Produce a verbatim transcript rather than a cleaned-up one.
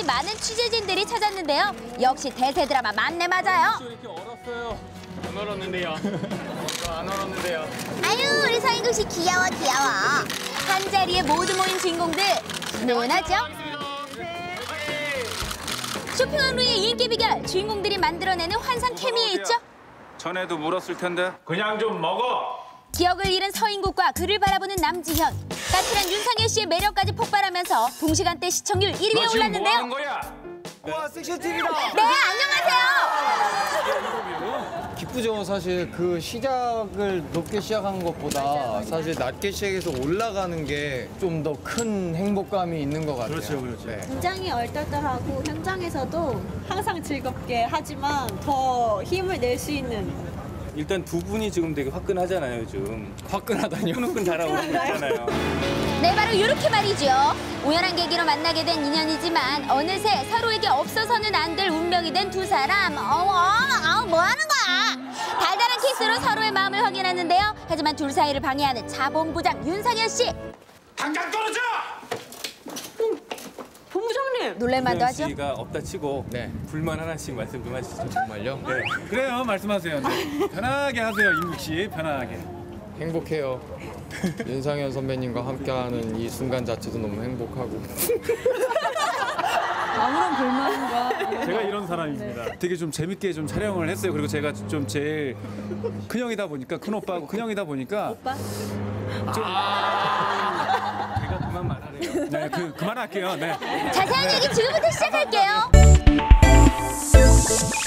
여기까지 많은 취재진들이 찾았는데요. 역시 대세 드라마 맞네 맞아요. 이렇게 얼었어요. 안 얼었는데요. 안 얼었는데요. 아유 우리 서인국 씨 귀여워 귀여워. 한 자리에 모두 모인 주인공들 훈훈하죠? 쇼핑한 루이의 인기 비결 주인공들이 만들어내는 환상 케미에 있죠? 전에도 물었을 텐데. 그냥 좀 먹어. 기억을 잃은 서인국과 그를 바라보는 남지현. 까칠한 윤상현 씨의 매력까지 폭발하면서 동시간대 시청률 일 위에 너 지금 올랐는데요. 뭐 하는 거야? 와 섹션 티비다. 네, 안녕하세요. 기쁘죠. 사실 그 시작을 높게 시작한 것보다 맞아, 사실 낮게 시작해서 올라가는 게 좀 더 큰 행복감이 있는 것 같아요. 그렇죠, 그렇죠. 네. 굉장히 얼떨떨하고 현장에서도 항상 즐겁게 하지만 더 힘을 낼 수 있는. 일단 두 분이 지금 되게 화끈하잖아요, 요즘. 화끈하다니요. 후끈후끈 달아오르고 있잖아요. 네, 바로 이렇게 말이죠. 우연한 계기로 만나게 된 인연이지만 어느새 서로에게 없어서는 안 될 운명이 된 두 사람. 어머, 어, 뭐 하는 거야? 달달한 키스로 서로의 마음을 확인하는데요. 하지만 둘 사이를 방해하는 자본부장 윤상현 씨. 당장 떨어져! 본부장님! 놀랄만도 하죠? 씨가 없다 치고 네. 불만 하나씩 말씀 좀 하시죠. 정말요? 네. 그래요, 말씀하세요. 네. 편하게 하세요, 인국 씨. 편하게. 행복해요. 윤상현 선배님과 함께하는 이 순간 자체도 너무 행복하고. 아무런 불만과. 제가 이런 사람입니다. 되게 좀 재밌게 좀 촬영을 했어요. 그리고 제가 좀 제일 큰 형이다 보니까, 큰 오빠고 큰 형이다 보니까 오빠? 제가 그만 말하래요. 네, 그 그만할게요. 네. 자세한 얘기 지금부터 시작할게요.